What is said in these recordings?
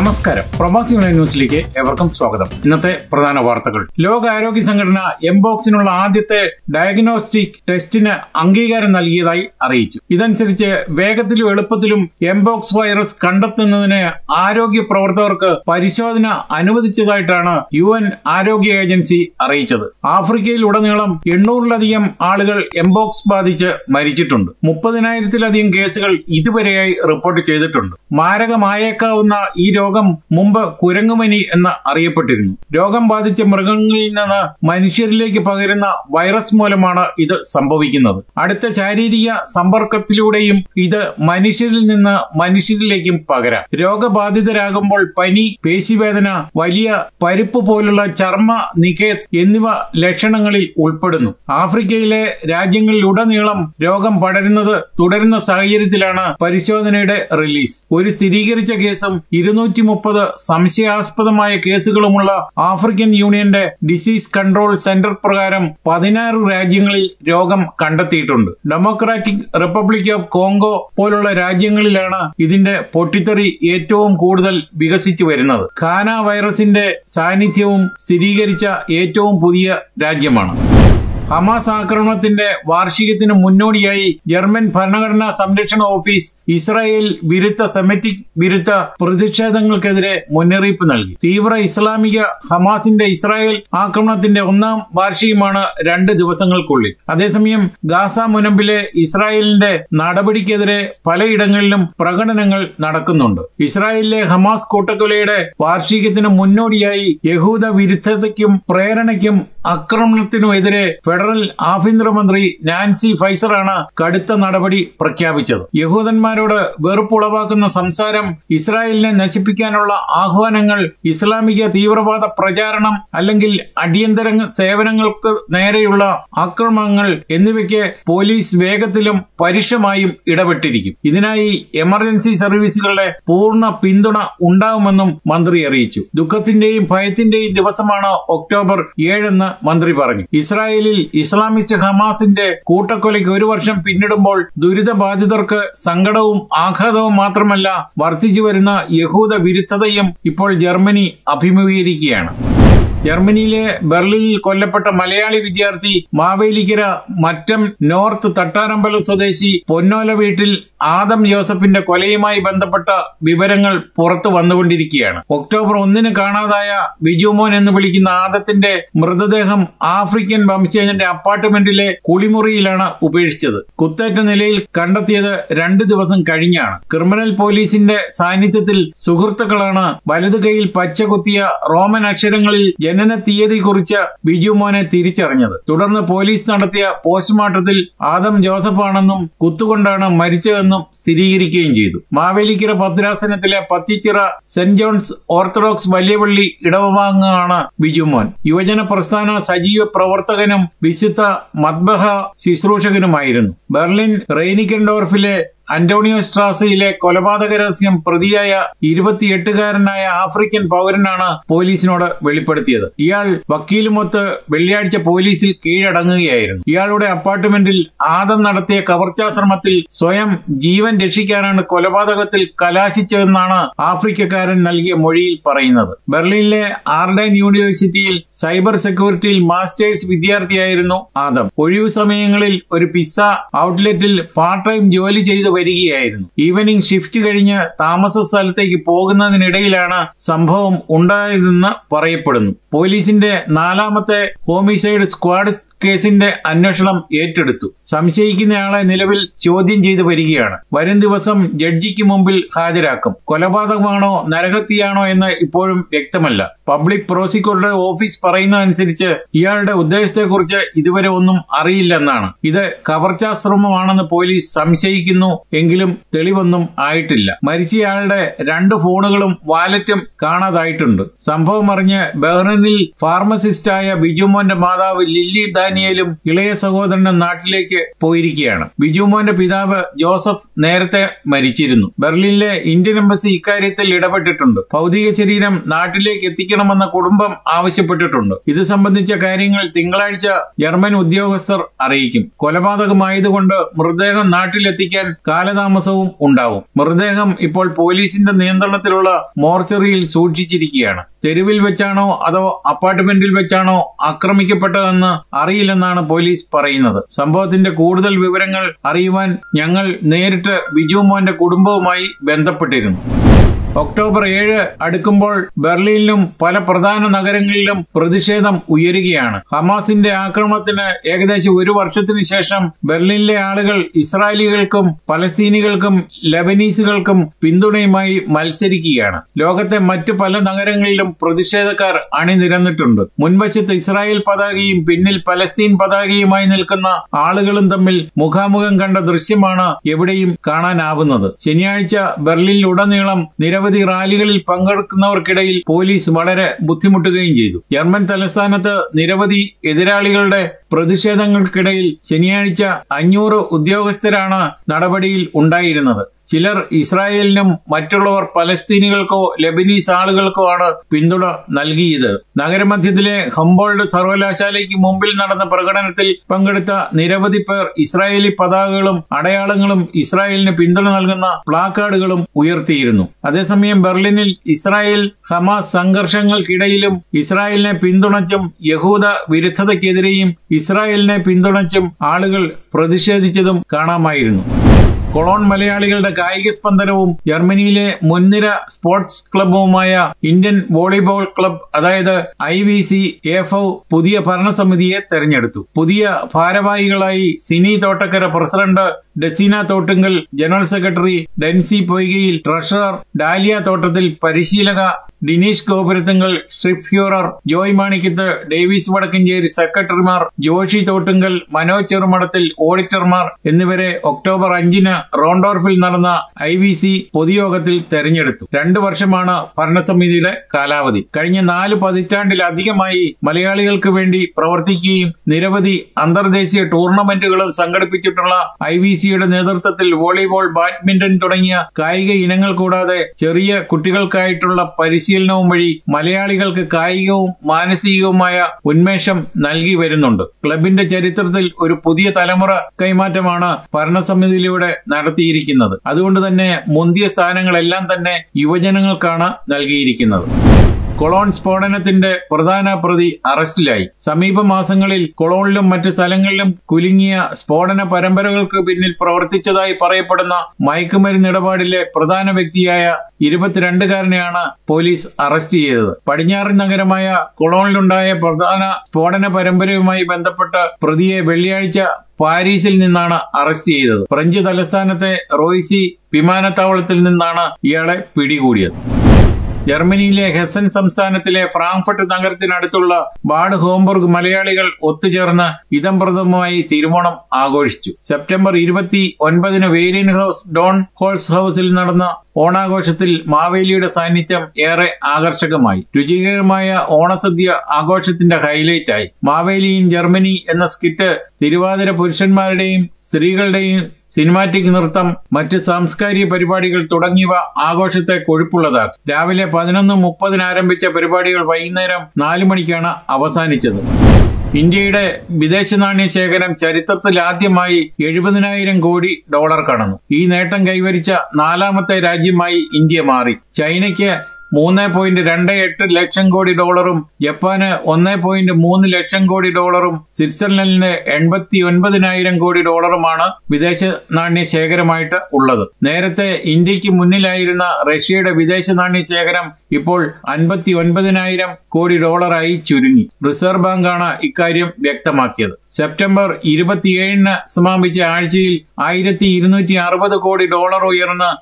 നമസ്കാരം. പ്രവാസി ഓൺലൈൻ ന്യൂസിലേക്ക് ഏവർക്കും സ്വാഗതം. ഇന്നത്തെ പ്രധാന വാർത്തകൾ. ലോകാരോഗ്യ സംഘടന എംബോക്സിനുള്ള ആദ്യത്തെ ഡയഗ്നോസ്റ്റിക് ടെസ്റ്റിന് അംഗീകാരം നൽകിയതായി അറിയിച്ചു. ഇതനുസരിച്ച് വേഗത്തിലും എളുപ്പത്തിലും എംബോക്സ് വൈറസ് കണ്ടെത്തുന്നതിന് ആരോഗ്യ പ്രവർത്തകർക്ക് പരിശോധന അനുവദിച്ചതായിട്ടാണ് UN ആരോഗ്യ ഏജൻസി അറിയിച്ചത്. ആഫ്രിക്കയിൽ ഉടനീളം 800-ലധികം ആളുകൾ എംബോക്സ് ബാധിച്ച് മരിച്ചിട്ടുണ്ട്. 30,000-ലധികം കേസുകൾ ഇതുവരെയായി റിപ്പോർട്ട് ചെയ്തിട്ടുണ്ട്. മാരകമായേക്കാവുന്ന ഈ രോഗം മുമ്പ് കുരങ്ങുപനി എന്ന് അറിയപ്പെട്ടിരുന്നു. രോഗം ബാധിച്ച മൃഗങ്ങളിൽ നിന്ന് മനുഷ്യരിലേക്ക് പകരുന്ന വൈറസ് മൂലമാണ് ഇത് സംഭവിക്കുന്നത്. അടുത്ത ശാരീരിക സമ്പർക്കത്തിലൂടെയും ഇത് മനുഷ്യരിൽ നിന്ന് മനുഷ്യരിലേക്കും പകരാം. രോഗബാധിതരാകുമ്പോൾ പനി, പേശിവേദന, വലിയ പരിപ്പ് പോലുള്ള ചർമ്മ നികേത് എന്നിവ ലക്ഷണങ്ങളിൽ ഉൾപ്പെടുന്നു. ആഫ്രിക്കയിലെ രാജ്യങ്ങളിലുടനീളം രോഗം പടരുന്നത് തുടരുന്ന സാഹചര്യത്തിലാണ് പരിശോധനയുടെ റിലീസ്. ഒരു സ്ഥിരീകരിച്ച കേസും 230 സംശയാസ്പദമായ കേസുകളുമുള്ള ആഫ്രിക്കൻ യൂണിയന്റെ ഡിസീസ് കൺട്രോൾ സെന്റർ പ്രകാരം 16 രാജ്യങ്ങളിൽ രോഗം കണ്ടെത്തിയിട്ടുണ്ട്. ഡെമോക്രാറ്റിക് റിപ്പബ്ലിക് ഓഫ് കോങ്കോ പോലുള്ള രാജ്യങ്ങളിലാണ് ഇതിന്റെ പൊട്ടിത്തെറി ഏറ്റവും കൂടുതൽ വികസിച്ചു വരുന്നത്. ഖാന വൈറസിന്റെ സാന്നിധ്യവും സ്ഥിരീകരിച്ച ഏറ്റവും പുതിയ രാജ്യമാണ്. ഹമാസ് ആക്രമണത്തിന്റെ വാർഷികത്തിന് മുന്നോടിയായി ജർമ്മൻ ഭരണഘടനാ സംരക്ഷണ ഓഫീസ് ഇസ്രായേൽ വിരുദ്ധ സെമിറ്റിക് വിരുദ്ധ പ്രതിഷേധങ്ങൾക്കെതിരെ മുന്നറിയിപ്പ് നൽകി. തീവ്ര ഇസ്ലാമിക ഹമാസിന്റെ ഇസ്രായേൽ ആക്രമണത്തിന്റെ 1-ാം വാർഷികമാണ് 2 ദിവസങ്ങൾക്കുള്ളിൽ. അതേസമയം ഗാസ മുനമ്പിലെ ഇസ്രായേലിന്റെ നടപടിക്കെതിരെ പലയിടങ്ങളിലും പ്രകടനങ്ങൾ നടക്കുന്നുണ്ട്. ഇസ്രായേലിലെ ഹമാസ് കൂട്ടക്കൊലയുടെ വാർഷികത്തിന് മുന്നോടിയായി യഹൂദ വിരുദ്ധതയ്ക്കും പ്രേരണയ്ക്കും ആക്രമണത്തിനുമെതിരെ ഫെഡറൽ ആഭ്യന്തരമന്ത്രി നാൻസി ഫൈസറാണ് കടുത്ത നടപടി പ്രഖ്യാപിച്ചത്. യഹൂദന്മാരോട് വെറുപ്പുളവാക്കുന്ന സംസാരം, ഇസ്രായേലിനെ നശിപ്പിക്കാനുള്ള ആഹ്വാനങ്ങൾ, ഇസ്ലാമിക തീവ്രവാദ പ്രചാരണം അല്ലെങ്കിൽ അടിയന്തര സേവനങ്ങൾക്ക് നേരെയുള്ള ആക്രമണങ്ങൾ എന്നിവയ്ക്ക് പോലീസ് വേഗത്തിലും പരുഷമായും ഇടപെട്ടിരിക്കും. ഇതിനായി എമർജൻസി സർവീസുകളുടെ പൂർണ്ണ പിന്തുണ ഉണ്ടാവുമെന്നും മന്ത്രി അറിയിച്ചു. ദുഃഖത്തിന്റെയും ഭയത്തിന്റെയും ദിവസമാണ് ഒക്ടോബർ 7 എന്ന് മന്ത്രി പറഞ്ഞു. ഇസ്രായേലിൽ ഇസ്ലാമിസ്റ്റ് ഹമാസിന്റെ കൂട്ടക്കൊലയ്ക്ക് 1 വർഷം പിന്നിടുമ്പോൾ ദുരിതബാധിതർക്ക് സങ്കടവും ആഘാതവും മാത്രമല്ല, വർദ്ധിച്ചു വരുന്ന യഹൂദ വിരുദ്ധതയും ഇപ്പോൾ ജർമ്മനി അഭിമുഖീകരിക്കുകയാണ്. ജർമ്മനിയിലെ ബെർലിനിൽ കൊല്ലപ്പെട്ട മലയാളി വിദ്യാർത്ഥി മാവേലിക്കര മറ്റം നോർത്ത് തട്ടാരമ്പലം സ്വദേശി പൊന്നോല വീട്ടിൽ ആദം ജോസഫിന്റെ കൊലയുമായി ബന്ധപ്പെട്ട വിവരങ്ങൾ പുറത്തു വന്നുകൊണ്ടിരിക്കുകയാണ്. ഒക്ടോബർ 1 കാണാതായ ബിജുമോൻ എന്ന് വിളിക്കുന്ന ആദത്തിന്റെ മൃതദേഹം ആഫ്രിക്കൻ വംശജന്റെ അപ്പാർട്ട്മെന്റിലെ കുളിമുറിയിലാണ് ഉപേക്ഷിച്ചത്. കുത്തേറ്റ നിലയിൽ കണ്ടെത്തിയത് 2 ദിവസം കഴിഞ്ഞാണ്. ക്രിമിനൽ പോലീസിന്റെ സാന്നിധ്യത്തിൽ സുഹൃത്തുക്കളാണ് വലതു കൈയിൽ പച്ച കുത്തിയ റോമൻ അക്ഷരങ്ങളിൽ ജനന തീയതി കുറിച്ച ബിജുമോനെ തിരിച്ചറിഞ്ഞത്. തുടർന്ന് പോലീസ് നടത്തിയ പോസ്റ്റ്മോർട്ടത്തിൽ ആദം ജോസഫാണെന്നും കുത്തുകൊണ്ടാണ് മരിച്ചതെന്നും സ്ഥിരീകരിക്കുകയും ചെയ്തു. മാവേലിക്കര ഭദ്രാസനത്തിലെ പത്തിച്ചിറ സെന്റ് ജോൺസ് ഓർത്തഡോക്സ് വലിയ പള്ളി ഇടവഭാഗമാണ് ബിജുമോൻ. യുവജന പ്രസ്ഥാന സജീവ പ്രവർത്തകനും വിശുദ്ധ മദ്ബഹ ശുശ്രൂഷകനുമായിരുന്നു. ബെർലിൻ റെയ്നിക്കൻഡോർഫിലെ അന്റോണിയോ സ്ട്രാസയിലെ കൊലപാതക രഹസ്യം പ്രതിയായ 28-കാരനായ ആഫ്രിക്കൻ പൗരനാണ് പോലീസിനോട് വെളിപ്പെടുത്തിയത്. ഇയാൾ വക്കീലുമൊത്ത് വെള്ളിയാഴ്ച പോലീസിൽ കീഴടങ്ങുകയായിരുന്നു. ഇയാളുടെ അപ്പാർട്ട്മെന്റിൽ ആദം നടത്തിയ കവർച്ചാശ്രമത്തിൽ സ്വയം ജീവൻ രക്ഷിക്കാനാണ് കൊലപാതകത്തിൽ കലാശിച്ചതെന്നാണ് ആഫ്രിക്കക്കാരൻ നൽകിയ മൊഴിയിൽ പറയുന്നത്. ബെർലിനിലെ ആർഡൈൻ യൂണിവേഴ്സിറ്റിയിൽ സൈബർ സെക്യൂരിറ്റിയിൽ മാസ്റ്റേഴ്സ് വിദ്യാർത്ഥിയായിരുന്നു ആദം. ഒഴിവു സമയങ്ങളിൽ ഒരു പിസ്സ ഔട്ട്ലെറ്റിൽ പാർട്ട് ടൈം ജോലി ചെയ്തു വരികയായിരുന്നു. ഈവനിംഗ് ഷിഫ്റ്റ് കഴിഞ്ഞ് താമസ സ്ഥലത്തേക്ക് പോകുന്നതിനിടയിലാണ് സംഭവം ഉണ്ടായതെന്ന് പറയപ്പെടുന്നു. പോലീസിന്റെ 4ാമത്തെ ഹോമിസൈഡ് സ്ക്വാഡ് കേസിന്റെ അന്വേഷണം ഏറ്റെടുത്തു. സംശയിക്കുന്നയാളെ നിലവിൽ ചോദ്യം ചെയ്തു വരികയാണ്. വരും ദിവസം ജഡ്ജിക്ക് മുമ്പിൽ ഹാജരാക്കും. കൊലപാതകമാണോ നരഹത്യയാണോ എന്ന് ഇപ്പോഴും വ്യക്തമല്ല. പബ്ലിക് പ്രോസിക്യൂട്ടറുടെ ഓഫീസ് പറയുന്നതനുസരിച്ച് ഇയാളുടെ ഉദ്ദേശത്തെക്കുറിച്ച് ഇതുവരെ ഒന്നും അറിയില്ലെന്നാണ്. ഇത് കവർച്ചാശ്രമമാണെന്ന് പോലീസ് സംശയിക്കുന്നു എങ്കിലും തെളിവൊന്നും ആയിട്ടില്ല. മരിച്ചയാളുടെ 2 ഫോണുകളും വാലറ്റും കാണാതായിട്ടുണ്ട്. സംഭവം അറിഞ്ഞ് ബഹ്റൈനിൽ ഫാർമസിസ്റ്റായ ബിജുമോന്റെ മാതാവ് ലില്ലി ഡാനിയേലും ഇളയ സഹോദരനും നാട്ടിലേക്ക് പോയിരിക്കുകയാണ്. ബിജുമോന്റെ പിതാവ് ജോസഫ് നേരത്തെ മരിച്ചിരുന്നു. ബെർലിനിലെ ഇന്ത്യൻ എംബസി ഇക്കാര്യത്തിൽ ഇടപെട്ടിട്ടുണ്ട്. ഭൗതിക ശരീരം നാട്ടിലേക്ക് എത്തിക്കണമെന്ന കുടുംബം ആവശ്യപ്പെട്ടിട്ടുണ്ട്. ഇത് സംബന്ധിച്ച കാര്യങ്ങൾ തിങ്കളാഴ്ച ജർമ്മൻ ഉദ്യോഗസ്ഥർ അറിയിക്കും. കൊലപാതകമായതുകൊണ്ട് മൃതദേഹം നാട്ടിലെത്തിക്കാൻ കാലതാമസവും ഉണ്ടാവും. മൃതദേഹം ഇപ്പോൾ പോലീസിന്റെ നിയന്ത്രണത്തിലുള്ള മോർച്ചറിയിൽ സൂക്ഷിച്ചിരിക്കുകയാണ്. തെരുവിൽ വെച്ചാണോ അതോ അപ്പാർട്ട്മെന്റിൽ വെച്ചാണോ ആക്രമിക്കപ്പെട്ടതെന്ന് അറിയില്ലെന്നാണ് പോലീസ് പറയുന്നത്. സംഭവത്തിന്റെ കൂടുതൽ വിവരങ്ങൾ അറിയുവാൻ ഞങ്ങൾ നേരിട്ട് ബിജു മോന്റെ കുടുംബവുമായി ബന്ധപ്പെട്ടിരുന്നു. ഒക്ടോബർ 7 അടുക്കുമ്പോൾ ബെർലിനിലും പല പ്രധാന നഗരങ്ങളിലും പ്രതിഷേധം ഉയരുകയാണ്. ഹമാസിന്റെ ആക്രമണത്തിന് ഏകദേശം 1 വർഷത്തിന് ശേഷം ബെർലിനിലെ ആളുകൾ ഇസ്രായേലികൾക്കും പലസ്തീനികൾക്കും ലെബനീസുകൾക്കും പിന്തുണയുമായി മത്സരിക്കുകയാണ്. ലോകത്തെ മറ്റു പല നഗരങ്ങളിലും പ്രതിഷേധക്കാർ അണിനിരന്നിട്ടുണ്ട്. മുൻവശത്ത് ഇസ്രായേൽ പതാകയും പിന്നിൽ പലസ്തീൻ പതാകയുമായി നിൽക്കുന്ന ആളുകളും തമ്മിൽ മുഖാമുഖം കണ്ട ദൃശ്യമാണ് എവിടെയും കാണാനാവുന്നത്. ശനിയാഴ്ച ബെർലിനിലുടനീളം നിരവധി റാലികളിൽ പങ്കെടുക്കുന്നവർക്കിടയിൽ പോലീസ് വളരെ ബുദ്ധിമുട്ടുകയും ചെയ്തു. ജർമ്മൻ തലസ്ഥാനത്ത് നിരവധി എതിരാളികളുടെ പ്രതിഷേധങ്ങൾക്കിടയിൽ ശനിയാഴ്ച 500 ഉദ്യോഗസ്ഥരാണ് നടപടിയിൽ ഉണ്ടായിരുന്നത്. ചിലർ ഇസ്രായേലിനും മറ്റുള്ളവർ പലസ്തീനികൾക്കോ ലെബനീസ് ആളുകൾക്കോ ആണ് പിന്തുണ നൽകിയത്. നഗരമധ്യത്തിലെ ഹംബോൾട്ട് സർവകലാശാലയ്ക്ക് മുമ്പിൽ നടന്ന പ്രകടനത്തിൽ പങ്കെടുത്ത നിരവധി പേർ ഇസ്രായേലി പതാകകളും അടയാളങ്ങളും ഇസ്രായേലിന് പിന്തുണ നൽകുന്ന പ്ലാക്കാർഡുകളും ഉയർത്തിയിരുന്നു. അതേസമയം ബെർലിനിൽ ഇസ്രായേൽ ഹമാസ് സംഘർഷങ്ങൾക്കിടയിലും ഇസ്രായേലിനെ പിന്തുണച്ചും യഹൂദ വിരുദ്ധതയ്ക്കെതിരെയും ഇസ്രായേലിനെ പിന്തുണച്ചും ആളുകൾ പ്രതിഷേധിച്ചതും കാണാമായിരുന്നു. കൊളോൺ മലയാളികളുടെ കായിക സ്പന്ദനവും ജർമ്മനിയിലെ മുൻനിര സ്പോർട്സ് ക്ലബുമായ ഇന്ത്യൻ വോളിബോൾ ക്ലബ് അതായത് IVC-AFV പുതിയ ഭരണസമിതിയെ തെരഞ്ഞെടുത്തു. പുതിയ ഭാരവാഹികളായി Sini Thottakkara president, Deseena Thottungal general secretary, Densy Poikayil treasurer, Dalia Thottathil പരിശീലക, ഡിനീഷ് ഗോപുരത്തുങ്കൽ സ്ട്രിപ്ഫ്യൂറർ, ജോയ് മാണിക്കത്ത്, ഡേവിസ് വടക്കഞ്ചേരി സെക്രട്ടറിമാർ, ജോഷി തോട്ടുങ്കൽ, മനോജ് ചെറുമടത്തിൽ ഓഡിറ്റർമാർ എന്നിവരെ ഒക്ടോബർ 5 റോണ്ടോർഫിൽ നടന്ന IVC പൊതുയോഗത്തിൽ തെരഞ്ഞെടുത്തു. 2 വർഷമാണ് ഭരണസമിതിയുടെ കാലാവധി. കഴിഞ്ഞ 4 പതിറ്റാണ്ടിലധികമായി മലയാളികൾക്ക് വേണ്ടി പ്രവർത്തിക്കുകയും നിരവധി അന്തർദേശീയ ടൂർണമെന്റുകളും സംഘടിപ്പിച്ചിട്ടുള്ള IVCയുടെ നേതൃത്വത്തിൽ വോളിബോൾ, ബാഡ്മിന്റൺ തുടങ്ങിയ കായിക ഇനങ്ങൾ കൂടാതെ ചെറിയ കുട്ടികൾക്കായിട്ടുള്ള പരിശീലനവും വഴി മലയാളികൾക്ക് കായികവും മാനസികവുമായ ഉന്മേഷം നൽകി വരുന്നുണ്ട്. ക്ലബിന്റെ ചരിത്രത്തിൽ ഒരു പുതിയ തലമുറ കൈമാറ്റമാണ് ഭരണസമിതിയിലൂടെ നടത്തിയിരിക്കുന്നത്. അതുകൊണ്ട് തന്നെ മുന്തിയ സ്ഥാനങ്ങളെല്ലാം തന്നെ യുവജനങ്ങൾക്കാണ് നൽകിയിരിക്കുന്നത്. കൊളോൺ സ്ഫോടനത്തിന്റെ പ്രധാന പ്രതി അറസ്റ്റിലായി. സമീപ മാസങ്ങളിൽ കൊളോണിലും മറ്റ് സ്ഥലങ്ങളിലും കുലുങ്ങിയ സ്ഫോടന പരമ്പരകൾക്ക് പിന്നിൽ പ്രവർത്തിച്ചതായി പറയപ്പെടുന്ന മയക്കുമരുന്ന് ഇടപാടിലെ പ്രധാന വ്യക്തിയായ 22-കാരനെയാണ് പോലീസ് അറസ്റ്റ് ചെയ്തത്. പടിഞ്ഞാറൻ നഗരമായ കൊളോണിലുണ്ടായ പ്രധാന സ്ഫോടന പരമ്പരയുമായി ബന്ധപ്പെട്ട പ്രതിയെ വെള്ളിയാഴ്ച പാരീസിൽ നിന്നാണ് അറസ്റ്റ് ചെയ്തത്. ഫ്രഞ്ച് തലസ്ഥാനത്തെ റോയ്സി വിമാനത്താവളത്തിൽ നിന്നാണ് ഇയാളെ പിടികൂടിയത്. ജർമ്മനിയിലെ ഹെസൻ സംസ്ഥാനത്തിലെ ഫ്രാങ്ക്ഫർട്ട് നഗരത്തിനടുത്തുള്ള ബാഡ് ഹോംബുർഗ് മലയാളികൾ ഒത്തുചേർന്ന് ഇദംപ്രഥമമായി തിരുവോണം ആഘോഷിച്ചു. സെപ്റ്റംബർ 29 വേരിയൻ ഹൌസ് ഡോൺ ഹോൾസ് ഹൌസിൽ നടന്ന ഓണാഘോഷത്തിൽ മാവേലിയുടെ സാന്നിധ്യം ഏറെ ആകർഷകമായി. രുചികരമായ ഓണസദ്യ ആഘോഷത്തിന്റെ ഹൈലൈറ്റായി. മാവേലി ഇൻ ജർമ്മനി എന്ന സ്കിറ്റ് തിരുവാതിര പുരുഷന്മാരുടെയും സ്ത്രീകളുടെയും സിനിമാറ്റിക് നൃത്തം, മറ്റ് സാംസ്കാരിക പരിപാടികൾ തുടങ്ങിയവ ആഘോഷത്തെ കൊഴുപ്പുള്ളതാക്കി. രാവിലെ 11:30 ആരംഭിച്ച പരിപാടികൾ വൈകുന്നേരം 4 മണിക്കാണ് അവസാനിച്ചത്. ഇന്ത്യയുടെ വിദേശ നാണ്യ ശേഖരം ചരിത്രത്തിൽ ആദ്യമായി $70,000 കോടി കടന്നു. ഈ നേട്ടം കൈവരിച്ച 4ാമത്തെ രാജ്യമായി ഇന്ത്യ മാറി. ചൈനയ്ക്ക് $3.28 ലക്ഷം കോടി, ജപ്പാന് $1.3 ലക്ഷം കോടി, സ്വിറ്റ്സർലൻഡിന് $89,000 കോടി വിദേശ നാണ്യ ശേഖരമായിട്ട് ഉള്ളത്. നേരത്തെ ഇന്ത്യക്ക് മുന്നിലായിരുന്ന റഷ്യയുടെ വിദേശ നാണ്യ ശേഖരം ഇപ്പോൾ $59,000 കോടി ചുരുങ്ങി. റിസർവ് ബാങ്കാണ് ഇക്കാര്യം വ്യക്തമാക്കിയത്. സെപ്റ്റംബർ 27 സമാപിച്ച ആഴ്ചയിൽ $1,260 കോടി ഉയർന്ന്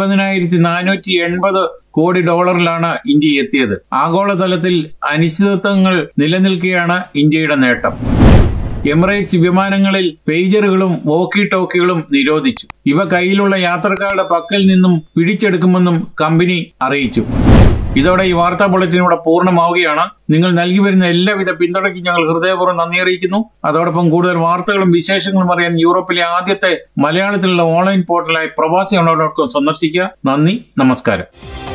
$70,480 കോടി ഇന്ത്യ എത്തിയത്. ആഗോളതലത്തിൽ അനിശ്ചിതത്വങ്ങൾ നിലനിൽക്കെയാണ് ഇന്ത്യയുടെ നേട്ടം. എമിറേറ്റ്സ് വിമാനങ്ങളിൽ പേജറുകളും വോക്കി ടോക്കികളും നിരോധിച്ചു. ഇവ കയ്യിലുള്ള യാത്രക്കാരുടെ പക്കൽ നിന്നും പിടിച്ചെടുക്കുമെന്നും കമ്പനി അറിയിച്ചു. ഇതോടെ ഈ വാർത്താ ബുള്ളറ്റിൻ ഇവിടെ പൂർണ്ണമാവുകയാണ്. നിങ്ങൾ നൽകി വരുന്ന എല്ലാവിധ പിന്തുണയ്ക്കും ഞങ്ങൾ ഹൃദയപൂർവ്വം നന്ദി അറിയിക്കുന്നു. അതോടൊപ്പം കൂടുതൽ വാർത്തകളും വിശേഷങ്ങളും അറിയാൻ യൂറോപ്പിലെ ആദ്യത്തെ മലയാളത്തിലുള്ള ഓൺലൈൻ പോർട്ടലായ പ്രവാസി.com സന്ദർശിക്കുക. നന്ദി, നമസ്കാരം.